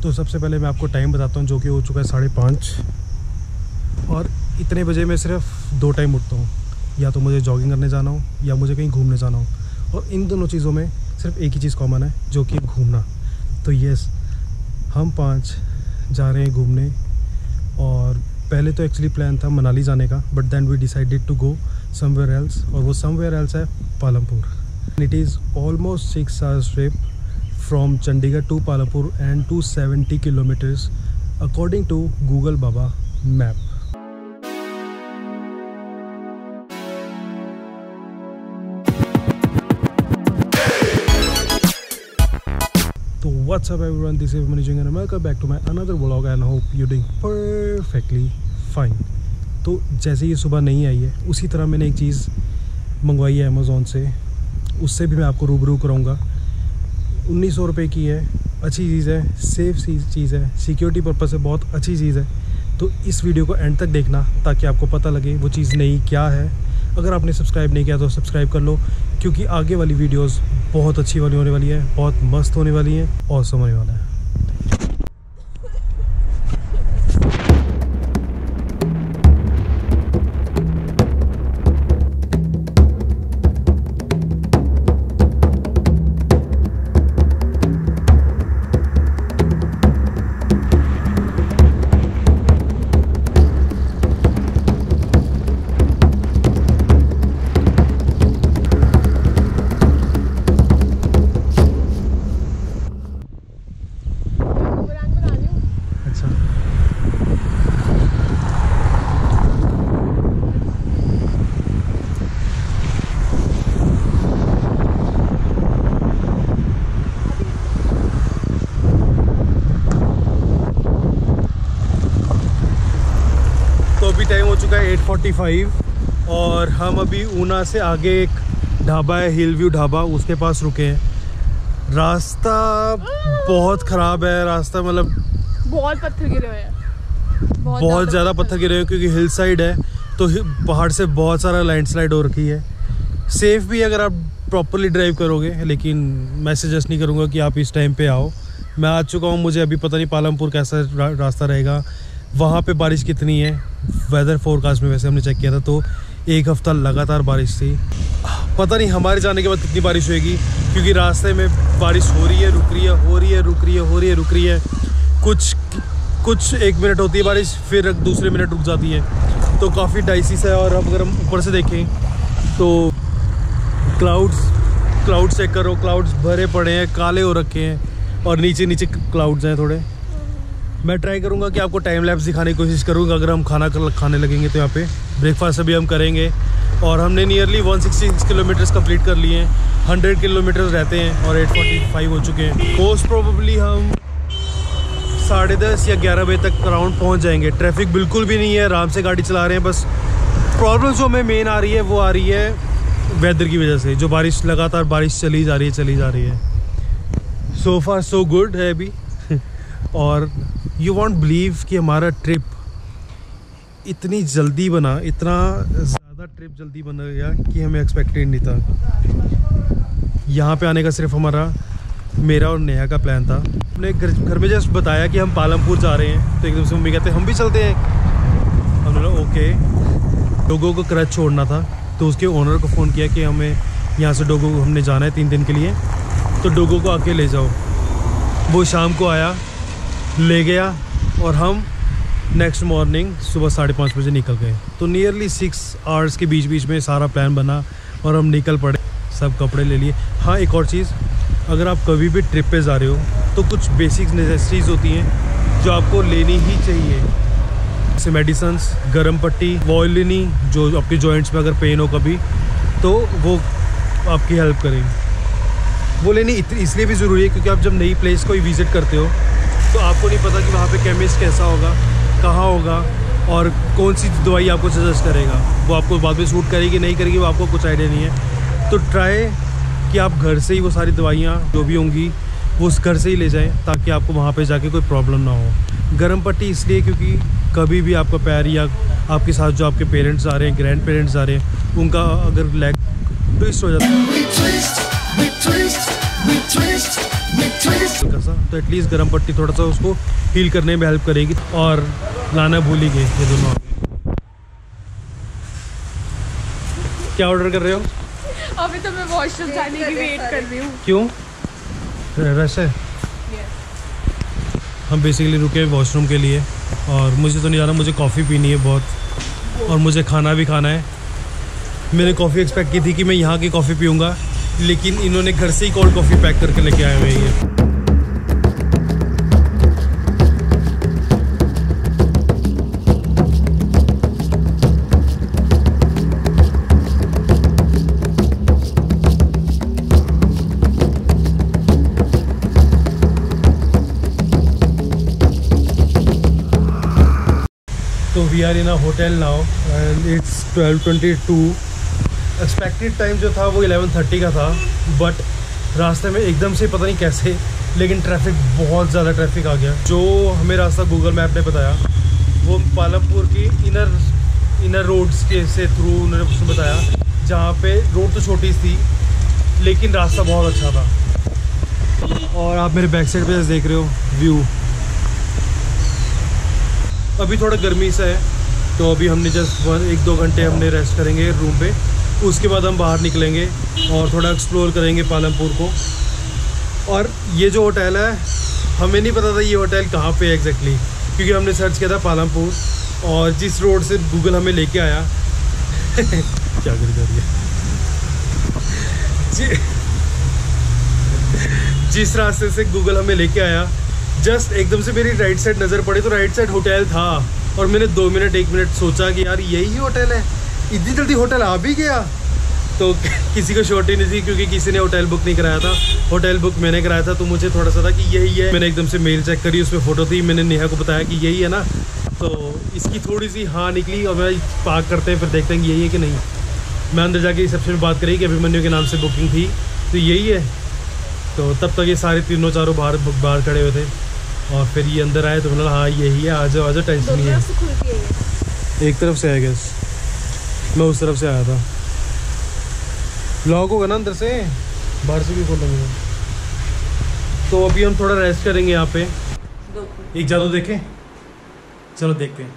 तो सबसे पहले मैं आपको टाइम बताता हूँ, जो कि हो चुका है 5:30। और इतने बजे मैं सिर्फ 2 टाइम उठता हूँ, या तो मुझे जॉगिंग करने जाना हो या मुझे कहीं घूमने जाना हो। और इन दोनों चीज़ों में सिर्फ एक ही चीज़ कॉमन है, जो कि घूमना। तो यस, हम 5 जा रहे हैं घूमने। और पहले तो एक्चुअली प्लान था मनाली जाने का, but then we decided to go somewhere else, और वो समवेयर एल्स है Palampur. It is almost 6 hours trip from Chandigarh to Palampur and 270 kilometers according to Google बाबा map. So what's up everyone, this is Manijing and welcome back to my another vlog and hope you're doing perfectly fine। तो जैसे ये सुबह नहीं आई है, उसी तरह मैंने एक चीज़ मंगवाई है अमेज़ोन से, उससे भी मैं आपको रूबरू कराऊंगा। 1900 रुपये की है, अच्छी चीज़ है, सेफ चीज़ है, सिक्योरिटी पर्पज़ से बहुत अच्छी चीज़ है। तो इस वीडियो को एंड तक देखना ताकि आपको पता लगे वो चीज़ नई क्या है। अगर आपने सब्सक्राइब नहीं किया तो सब्सक्राइब कर लो, क्योंकि आगे वाली वीडियोस बहुत अच्छी वाली होने वाली है, बहुत मस्त होने वाली है, ऑसम होने वाला है। टाइम हो चुका है 8:45 और हम अभी ऊना से आगे एक ढाबा है, हिल व्यू ढाबा, उसके पास रुके हैं। रास्ता बहुत ख़राब है, रास्ता मतलब बहुत पत्थर गिरे हुए हैं, बहुत ज़्यादा पत्थर गिरे हुए हैं, क्योंकि हिल साइड है तो पहाड़ से बहुत सारा लैंडस्लाइड हो रखी है। सेफ़ भी अगर आप प्रॉपरली ड्राइव करोगे, लेकिन मैं सजेस्ट नहीं करूँगा कि आप इस टाइम पे आओ। मैं आ चुका हूँ, मुझे अभी पता नहीं पालमपुर कैसा रास्ता रहेगा, वहाँ पे बारिश कितनी है। वेदर फोरकास्ट में वैसे हमने चेक किया था तो 1 हफ्ता लगातार बारिश थी। पता नहीं हमारे जाने के बाद कितनी बारिश होगी, क्योंकि रास्ते में बारिश हो रही है, रुक रही है, हो रही है, रुक रही है, हो रही है, रुक रही है। कुछ 1 मिनट होती है बारिश, फिर दूसरे मिनट रुक जाती है, तो काफ़ी डाइसिस है। और अब अगर हम ऊपर से देखें तो क्लाउड्स चेक करो, क्लाउड्स भरे पड़े हैं, काले हो रखे हैं, और नीचे क्लाउड्स हैं थोड़े। मैं ट्राई करूंगा कि आपको टाइम लैप्स दिखाने की कोशिश करूंगा अगर हम खाने लगेंगे तो। यहाँ पे ब्रेकफास्ट अभी हम करेंगे, और हमने नियरली 166 किलोमीटर्स कंप्लीट कर लिए हैं। 100 किलोमीटर्स रहते हैं और 8:45 हो चुके हैं। मोस्ट प्रोबेबली हम 10:30 या 11 बजे तक अराउंड पहुँच जाएंगे। ट्रैफिक बिल्कुल भी नहीं है, आराम से गाड़ी चला रहे हैं। बस प्रॉब्लम जो हमें मेन आ रही है वो आ रही है वेदर की वजह से, जो लगातार बारिश चली जा रही है। सो फार सो गुड है अभी। और यू वॉन्ट बिलीव कि हमारा ट्रिप इतनी जल्दी बना, इतना ज़्यादा ट्रिप जल्दी बन गया कि हमें एक्सपेक्टेड नहीं था। यहाँ पे आने का सिर्फ मेरा और नेहा का प्लान था। हमने घर में जस्ट बताया कि हम पालमपुर जा रहे हैं, तो एकदम से मम्मी कहते हम भी चलते हैं। हमने बोला ओके। डोगो को क्रच छोड़ना था, तो उसके ओनर को फ़ोन किया कि हमें यहाँ से डोगो को हमने जाना है 3 दिन के लिए, तो डोगो को आके ले जाओ। वो शाम को आया, ले गया, और हम नेक्स्ट मॉर्निंग सुबह 5:30 बजे निकल गए। तो नियरली 6 hours के बीच में सारा प्लान बना और हम निकल पड़े। सब कपड़े ले लिए। हाँ, एक और चीज़, अगर आप कभी भी ट्रिप पे जा रहे हो तो कुछ बेसिक नेसेसिटीज़ होती हैं जो आपको लेनी ही चाहिए, जैसे मेडिसन्स, गर्म पट्टी, वॉलिनी, जो आपके जॉइंट्स में अगर पेन हो कभी, तो वो आपकी हेल्प करेंगे। वो लेनी इसलिए भी ज़रूरी है क्योंकि आप जब नई प्लेस को विज़िट करते हो तो आपको नहीं पता कि वहाँ पे केमिस्ट कैसा होगा, कहाँ होगा, और कौन सी दवाई आपको सजेस्ट करेगा। वो आपको बाद में सूट करेगी नहीं करेगी, वो आपको कुछ आइडिया नहीं है। तो ट्राई कि आप घर से ही वो सारी दवाइयाँ जो भी होंगी वो उस घर से ही ले जाएं, ताकि आपको वहाँ पे जाके कोई प्रॉब्लम ना हो। गर्म पट्टी इसलिए क्योंकि कभी भी आपका पैर या आपके साथ जो आपके पेरेंट्स आ रहे हैं, ग्रैंड पेरेंट्स आ रहे हैं, उनका अगर लेग ट्विस्ट हो जाता है तो एटलीस्ट गर्म पट्टी थोड़ा सा उसको हील करने में हेल्प करेगी। और लाना भूल ही गए ये दोनों आगे। क्या ऑर्डर कर रहे हो? अभी तो मैं वॉशरूम जाने की वेट कर रही हूँ। क्यों? रश है? हम बेसिकली रुके वॉशरूम के लिए और मुझे तो नहीं जाना, मुझे कॉफ़ी पीनी है बहुत और मुझे खाना भी खाना है। मैंने कॉफ़ी एक्सपेक्ट की थी कि मैं यहाँ की कॉफ़ी पीऊँगा, लेकिन इन्होंने घर से ही कोल्ड कॉफ़ी पैक करके लेके आए हुए हैं। तो we are in a hotel now and it's 12:22। Expected time जो था वो 11:30 का था, बट रास्ते में एकदम से पता नहीं कैसे लेकिन ट्रैफिक, बहुत ज़्यादा ट्रैफिक आ गया। जो हमें रास्ता गूगल मैप ने बताया वो पालमपुर की इनर रोड्स के से थ्रू उन्होंने उसने बताया, जहाँ पे रोड तो छोटी थी लेकिन रास्ता बहुत अच्छा था। और आप मेरे बैक साइड पे देख रहे हो व्यू। अभी थोड़ा गर्मी सा है तो अभी हमने जस्ट 1-2 घंटे हमने रेस्ट करेंगे रूम पे, उसके बाद हम बाहर निकलेंगे और थोड़ा एक्सप्लोर करेंगे पालमपुर को। और ये जो होटल है, हमें नहीं पता था ये होटल कहाँ पे है एग्जैक्टली, क्योंकि हमने सर्च किया था पालमपुर और जिस रोड से गूगल हमें लेके आया क्या कर रही है जिस रास्ते से गूगल हमें लेके आया, जस्ट एकदम से मेरी राइट साइड नज़र पड़ी तो राइट साइड होटल था और मैंने 1 मिनट सोचा कि यार यही होटल है, इतनी जल्दी होटल आ भी गया। तो किसी को शॉर्ट ही नहीं थी क्योंकि किसी ने होटल बुक नहीं कराया था, होटल बुक मैंने कराया था। तो मुझे थोड़ा सा था कि यही है। मैंने एकदम से मेल चेक करी, उसमें फ़ोटो थी, मैंने नेहा को बताया कि यही है ना, तो इसकी थोड़ी सी हाँ निकली और मैं पार्क करते हैं फिर देखते हैं कि यही है कि नहीं। मैं अंदर जाके रिसेप्शन में बात करी कि अभिमन्यु के नाम से बुकिंग थी तो यही है। तो तब तक ये सारे तीनों चारों बाहर खड़े हुए थे और फिर ये अंदर आए तो मैंने हाँ यही है, आ जाओ टेंशन नहीं है। एक तरफ से आया गैस, मैं उस तरफ से आया था। लॉक होगा ना अंदर से, बाहर से भी खोल लेंगे। तो अभी हम थोड़ा रेस्ट करेंगे यहाँ पे। एक जादू देखें, चलो देखते हैं।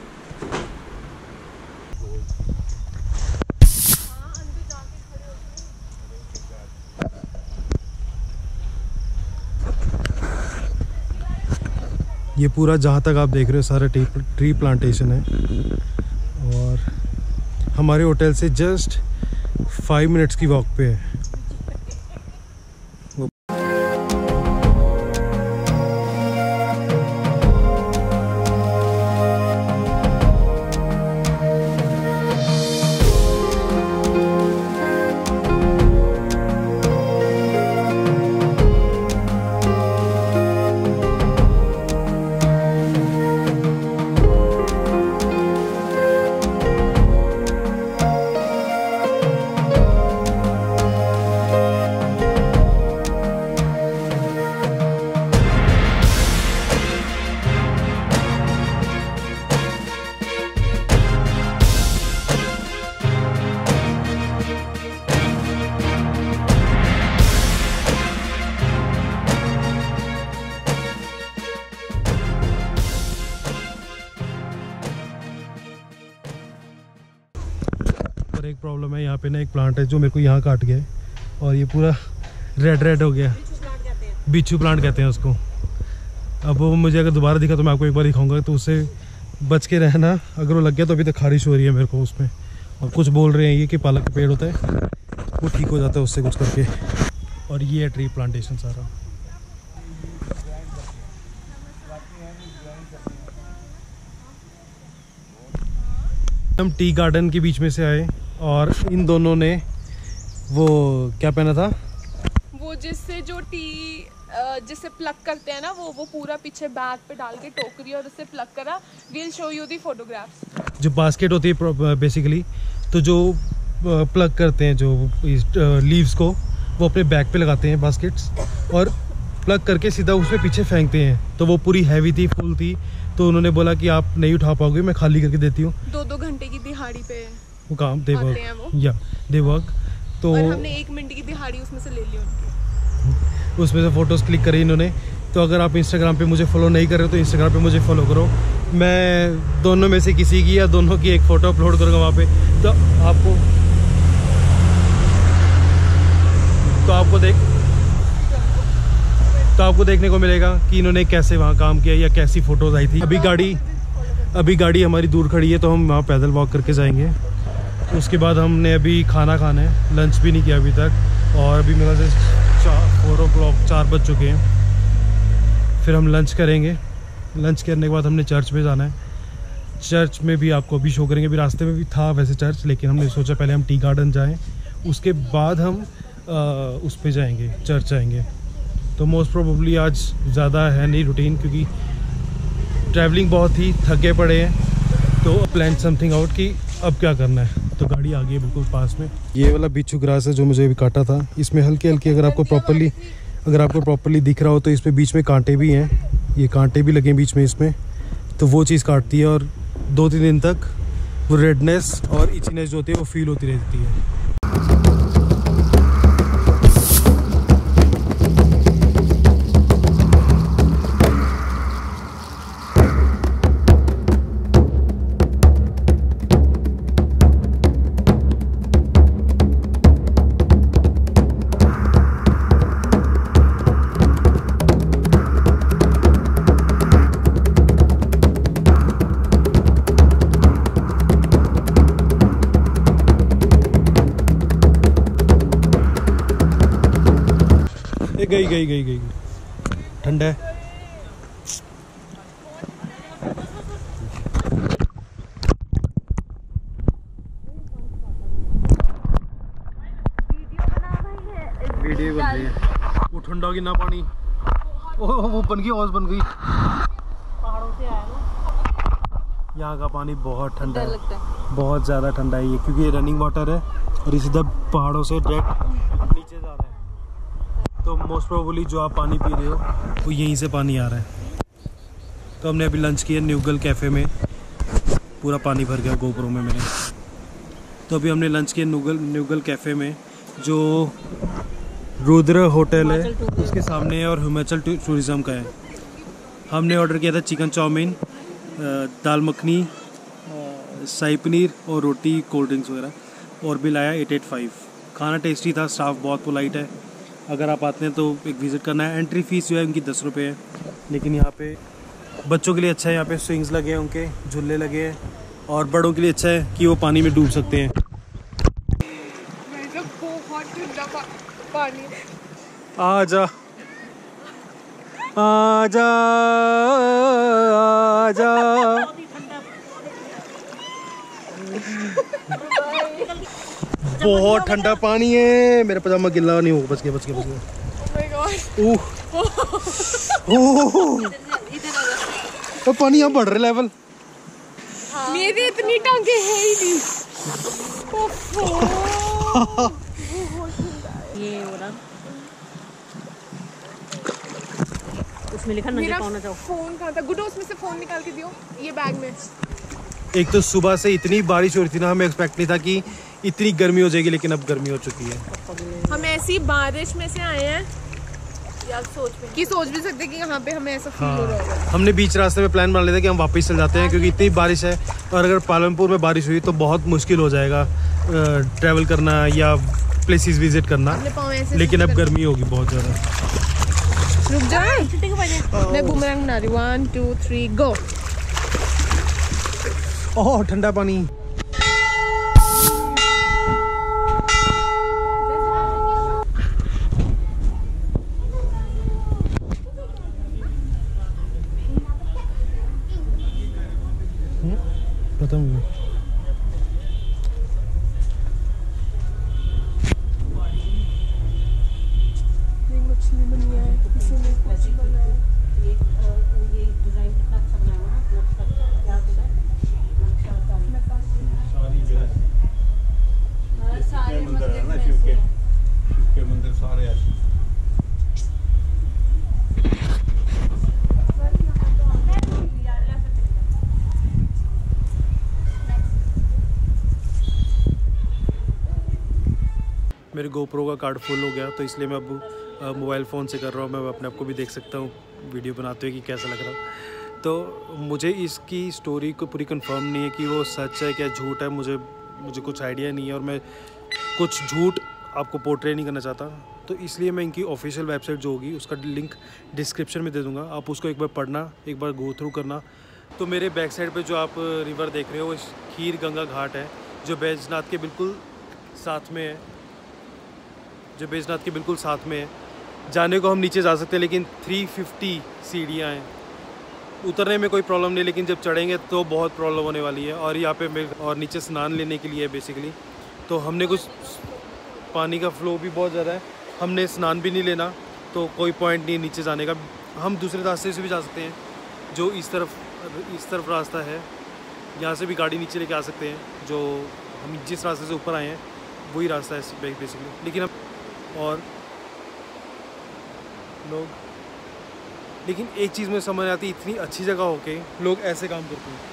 ये पूरा जहाँ तक आप देख रहे हो सारा ट्री प्लांटेशन है और हमारे होटल से जस्ट 5 मिनट्स की वॉक पे है। एक प्रॉब्लम है यहाँ पे ना, एक प्लांट है जो मेरे को यहाँ काट गया है और ये पूरा रेड हो गया। बिच्छू प्लांट कहते हैं उसको। अब वो मुझे अगर दोबारा दिखा तो मैं आपको एक बार दिखाऊंगा, तो उससे बच के रहना। अगर वो लग गया तो अभी तक खारिश हो रही है मेरे को उसमें। और कुछ बोल रहे हैं ये कि पालक का पेड़ होता है वो ठीक हो जाता है उससे कुछ करके। और ये है ट्री प्लांटेशन सारा। हम टी गार्डन के बीच में से आए और इन दोनों ने वो क्या पहना था, वो जिससे जो टी जिसे प्लग करते हैं ना, वो पूरा पीछे बैग पे डाल के टोकरी और उससे प्लग करा। We'll show you the photographs. जो बास्केट होती है बेसिकली, तो जो प्लग करते हैं जो लीव्स को, वो अपने बैग पे लगाते हैं बास्केट्स और प्लग करके सीधा उसमें पीछे फेंकते हैं। तो वो पूरी हैवी थी, फुल थी, तो उन्होंने बोला कि आप नहीं उठा पाओगे, मैं खाली करके देती हूँ। 2-2 घंटे की दिहाड़ी पे वो काम दे वर्क या दे वर्क। तो और हमने 1 मिनट की दिहाड़ी उसमें से ले ली उनकी। उसमें से फ़ोटोज़ क्लिक करी इन्होंने। तो अगर आप इंस्टाग्राम पे मुझे फॉलो नहीं कर रहे हो तो इंस्टाग्राम पे मुझे फॉलो करो। मैं दोनों में से किसी की या दोनों की एक फ़ोटो अपलोड करूँगा वहाँ पे। तो आपको देखने को मिलेगा कि इन्होंने कैसे वहाँ काम किया या कैसी फ़ोटोज़ आई थी। अभी गाड़ी हमारी दूर खड़ी है तो हम वहाँ पैदल वॉक करके जाएंगे। उसके बाद हमने अभी खाना खाना है, लंच भी नहीं किया अभी तक, और अभी मेरे से 4 बज चुके हैं। फिर हम लंच करेंगे। लंच करने के बाद हमने चर्च में जाना है। चर्च में भी आपको अभी शो करेंगे। अभी रास्ते में भी था वैसे चर्च, लेकिन हमने सोचा पहले हम टी गार्डन जाएं, उसके बाद हम उस पे जाएंगे, चर्च जाएंगे। तो मोस्ट प्रोबेबली आज ज़्यादा है नहीं रूटीन, क्योंकि ट्रैवलिंग बहुत ही थके पड़े हैं। तो प्लान समथिंग आउट कि अब क्या करना है। तो गाड़ी आ गई है बिल्कुल पास में। ये वाला बिच्छू ग्रास है जो मुझे अभी काटा था। इसमें हल्के हल्के अगर आपको प्रॉपर्ली दिख रहा हो तो इसमें बीच में कांटे भी हैं। ये कांटे भी लगे बीच में इसमें, तो वो चीज़ काटती है और 2-3 दिन तक वो रेडनेस और इचीनेस जो होती है वो फील होती रहती है। गई ठंडा है। वीडियो बन रही है। वो ठंडा की ना पानी, वो बन गई, औस बन गई। पहाड़ों से आया ना, यहाँ का पानी बहुत ठंडा है, बहुत ज़्यादा ठंडा है ये, क्योंकि ये रनिंग वाटर है और ये सीधा पहाड़ों से डायरेक्ट नीचे जा रहा है। तो मोस्ट प्रोबेबली जो आप पानी पी रहे हो वो यहीं से पानी आ रहा है। तो हमने अभी लंच किया न्यूगल कैफ़े में। पूरा पानी भर गया गोप्रो में मेरे। तो अभी हमने लंच किया न्यूगल कैफ़े में, जो रुद्र होटल है उसके सामने है और हिमाचल टूरिज़्म का है। हमने ऑर्डर किया था चिकन चाउमीन, दाल मखनी, शाही पनीर और रोटी, कोल्ड ड्रिंक्स वगैरह, और बिल आया 885। खाना टेस्टी था, स्टाफ बहुत पोलाइट है। अगर आप आते हैं तो एक विज़िट करना है। एंट्री फ़ीस जो है उनकी 10 रुपये है, लेकिन यहाँ पे बच्चों के लिए अच्छा है, यहाँ पे स्विंग्स लगे हैं, उनके झूले लगे हैं, और बड़ों के लिए अच्छा है कि वो पानी में डूब सकते हैं। आजा आजा आजा। बहुत ठंडा पानी है, मेरा पजामा गिल्ला नहीं होगा। बच गया। तो पानी यहाँ बढ़ रहा है लेवल। मेरी इतनी टांगे है ही नहीं। ये हो रहा उसमें लिखा नजर पाना चाहो। फोन कहाँ था? गुड्डू उसमें से फोन निकाल के दियो, ये बैग में। एक तो सुबह से इतनी बारिश हो रही थी ना, हमें एक्सपेक्ट नहीं था कि इतनी गर्मी हो जाएगी, लेकिन अब गर्मी हो चुकी है। हम ऐसी बारिश में से आए हैं यार, सोच भी सकते कि यहाँ पे हमें ऐसा फील हो रहा होगा। हमने बीच रास्ते में प्लान बना लिया था कि हम वापस चल जाते हैं, क्योंकि इतनी बारिश है, और अगर पालमपुर में बारिश हुई तो बहुत मुश्किल हो जाएगा ट्रैवल करना या प्लेसेस विजिट करना। लेकिन अब गर्मी होगी बहुत ज़्यादा। रुक जाओ, मैं बूमरैंग बना रही हूँ। 1 2 3 गो। ओह ठंडा पानी। खत्म हुआ। मछली बनी है, किसी ने कुछ बनाया। ये डिजाइन कितना अच्छा बनाया हुआ ना, क्या होता है सारे मंदिर है ना, शिव के मंदिर सारे ऐसे। मेरे गोप्रो का कार्ड फुल हो गया, तो इसलिए मैं अब मोबाइल फ़ोन से कर रहा हूँ, मैं अपने आप को भी देख सकता हूँ वीडियो बनाते हुए कि कैसा लग रहा है। तो मुझे इसकी स्टोरी को पूरी कंफर्म नहीं है कि वो सच है क्या झूठ है, मुझे कुछ आइडिया नहीं है और मैं कुछ झूठ आपको पोर्ट्रे नहीं करना चाहता। तो इसलिए मैं इनकी ऑफिशियल वेबसाइट जो होगी उसका लिंक डिस्क्रिप्शन में दे दूँगा, आप उसको एक बार पढ़ना, एक बार गो थ्रू करना। तो मेरे बैक साइड पे जो आप रिवर देख रहे हो वो खीर गंगा घाट है, जो बैजनाथ के बिल्कुल साथ में है, जाने को हम नीचे जा सकते हैं लेकिन 350 सीढ़ियाँ हैं। उतरने में कोई प्रॉब्लम नहीं, लेकिन जब चढ़ेंगे तो बहुत प्रॉब्लम होने वाली है। और यहाँ पे और नीचे स्नान लेने के लिए है बेसिकली। तो हमने कुछ पानी का फ्लो भी बहुत ज़्यादा है, हमने स्नान भी नहीं लेना तो कोई पॉइंट नहीं नीचे जाने का। हम दूसरे रास्ते से भी जा सकते हैं, जो इस तरफ रास्ता है, यहाँ से भी गाड़ी नीचे लेके आ सकते हैं। जो हम जिस रास्ते से ऊपर आए हैं वही रास्ता है बेसिकली। लेकिन हम और लोग, लेकिन एक चीज़ में समझ आती, इतनी अच्छी जगह होके लोग ऐसे काम करते हैं।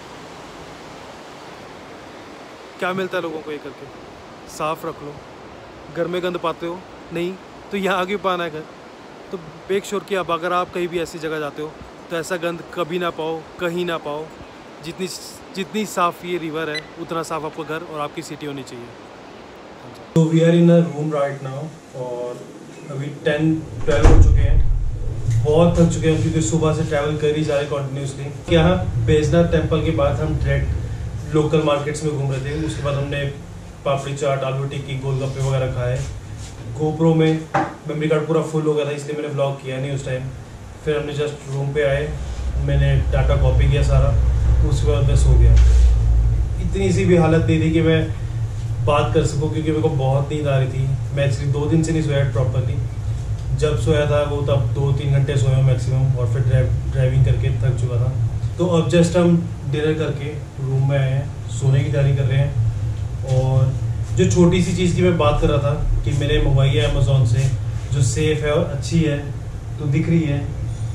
क्या मिलता है लोगों को ये करके? साफ़ रख लो। घर में गंद पाते हो नहीं तो यहाँ आगे पाना है घर। तो मेक श्योर कि अब अगर आप कहीं भी ऐसी जगह जाते हो तो ऐसा गंद कभी ना पाओ, कहीं ना पाओ। जितनी साफ़ ये रिवर है उतना साफ़ आपका घर और आपकी सिटी होनी चाहिए। तो we are in a room right now और अभी 10-12 हो चुके हैं। बहुत थक चुके हैं क्योंकि सुबह से ट्रैवल कर ही जा रहे कॉन्टिन्यूसली। यहाँ बैजनाथ टेम्पल के बाद हम डायरेक्ट लोकल मार्केट्स में घूम रहे थे। उसके बाद हमने पापड़ी चाट, आलू टिक्की, गोलगप्पे वगैरह खाए। गोप्रो में मेमोरी कार्ड पूरा फुल हो गया था इसलिए मैंने व्लॉग किया नहीं उस टाइम। फिर हमने जस्ट रूम पे आए, मैंने डाटा कॉपी किया सारा, उसके बाद मैं सो गया। इतनी सी भी हालत नहीं थी कि मैं बात कर सकूं क्योंकि मेरे को बहुत नींद आ रही थी। मैं एक्चुअली 2 दिन से नहीं सोया प्रॉपरली। जब सोया था वो तब 2-3 घंटे सोया मैक्सिमम और फिर ड्राइविंग करके थक चुका था। तो अब जस्ट हम डिनर करके रूम में आए हैं, सोने की तैयारी कर रहे हैं। और जो छोटी सी चीज़ की मैं बात कर रहा था कि मैंने मंगवाई है अमेज़ॉन से, जो सेफ़ है और अच्छी है, तो दिख रही है।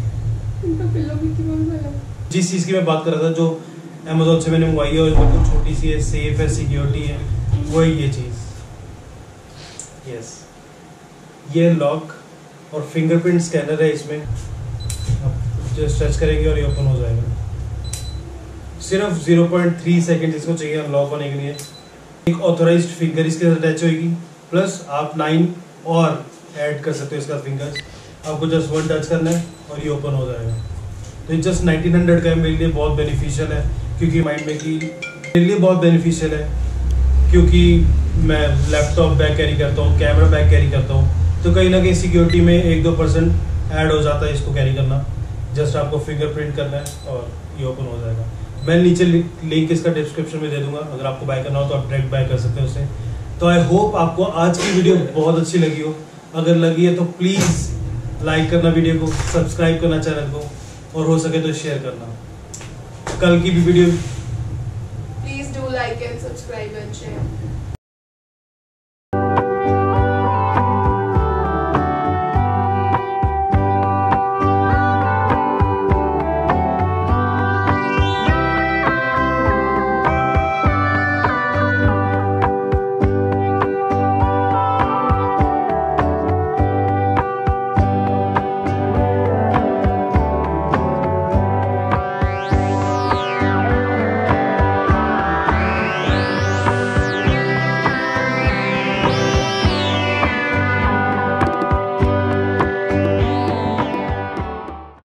जिस चीज़ की मैं बात कर रहा था जो अमेज़ॉन से मैंने मंगवाई है और बिल्कुल छोटी सी है, सेफ़ है, सिक्योरिटी है, वो ये चीज़। यस, ये लॉक और फिंगरप्रिंट स्कैनर है इसमें। आप जस्ट टच करेंगे और ये ओपन हो जाएगा। सिर्फ 0.3 सेकेंड इसको चाहिए अनलॉक होने के लिए। एक ऑथोराइज्ड फिंगर इसके साथ अटैच होगी, प्लस आप 9 और ऐड कर सकते हो इसका फिंगर्स। आपको जस्ट 1 टच करना है और ये ओपन हो जाएगा। तो ये जस्ट 1900 का है, मेरे लिए बहुत बेनिफिशियल है क्योंकि माइंड में कि मेरे लिए बहुत बेनिफिशियल है क्योंकि मैं लैपटॉप बैग कैरी करता हूँ, कैमरा बैग कैरी करता हूँ, तो कहीं ना कहीं सिक्योरिटी में 1-2% ऐड हो जाता है इसको कैरी करना। जस्ट आपको फिंगरप्रिंट करना है और ये ओपन हो जाएगा। मैं नीचे लिंक इसका डिस्क्रिप्शन में दे दूंगा, अगर आपको बाय करना हो तो आप डायरेक्ट बाय कर सकते हो उससे। तो आई होप आपको आज की वीडियो बहुत अच्छी लगी हो। अगर लगी है तो प्लीज़ लाइक करना वीडियो को, सब्सक्राइब करना चैनल को और हो सके तो शेयर करना। कल की भी video please do like and subscribe and share.